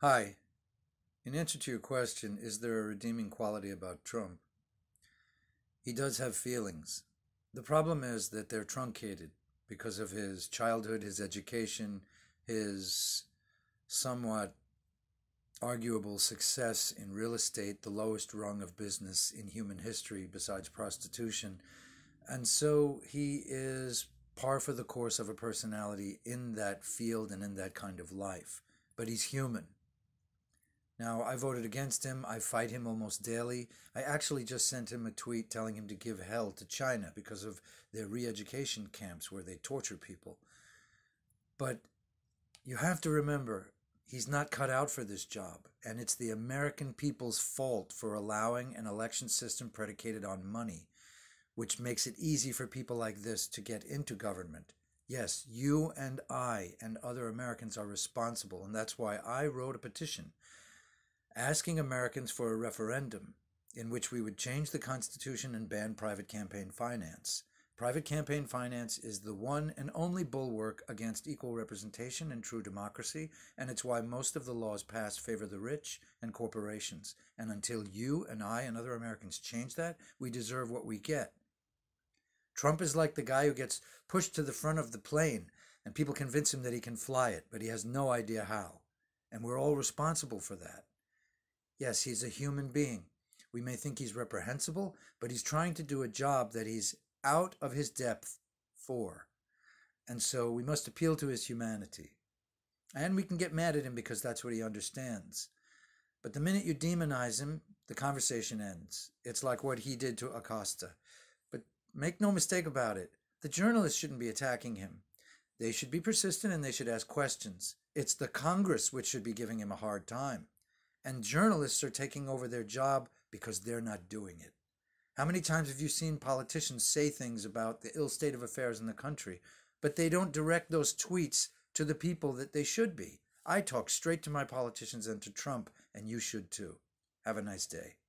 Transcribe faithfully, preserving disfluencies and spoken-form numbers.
Hi. In answer to your question, is there a redeeming quality about Trump? He does have feelings. The problem is that they're truncated because of his childhood, his education, his somewhat arguable success in real estate, the lowest rung of business in human history besides prostitution. And so he is par for the course of a personality in that field and in that kind of life. But he's human. Now, I voted against him. I fight him almost daily. I actually just sent him a tweet telling him to give hell to China because of their re-education camps where they torture people. But you have to remember, he's not cut out for this job, and it's the American people's fault for allowing an election system predicated on money, which makes it easy for people like this to get into government. Yes, you and I and other Americans are responsible, and that's why I wrote a petition asking Americans for a referendum in which we would change the Constitution and ban private campaign finance. Private campaign finance is the one and only bulwark against equal representation and true democracy, and it's why most of the laws passed favor the rich and corporations. And until you and I and other Americans change that, we deserve what we get. Trump is like the guy who gets pushed to the front of the plane and people convince him that he can fly it, but he has no idea how. And we're all responsible for that. Yes, he's a human being. We may think he's reprehensible, but he's trying to do a job that he's out of his depth for. And so we must appeal to his humanity. And we can get mad at him because that's what he understands. But the minute you demonize him, the conversation ends. It's like what he did to Acosta. But make no mistake about it, the journalists shouldn't be attacking him. They should be persistent and they should ask questions. It's the Congress which should be giving him a hard time. And journalists are taking over their job because they're not doing it. How many times have you seen politicians say things about the ill state of affairs in the country, but they don't direct those tweets to the people that they should be? I talk straight to my politicians and to Trump, and you should too. Have a nice day.